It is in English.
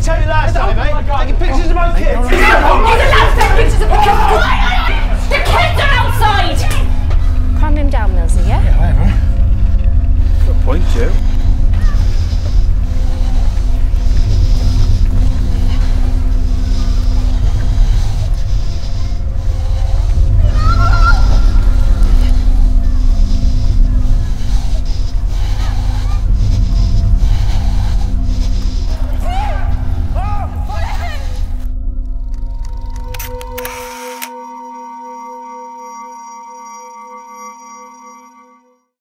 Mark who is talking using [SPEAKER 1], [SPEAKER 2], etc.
[SPEAKER 1] tell you last time, mate? Taking pictures of my kids.
[SPEAKER 2] I'm not allowed to take pictures of my kids.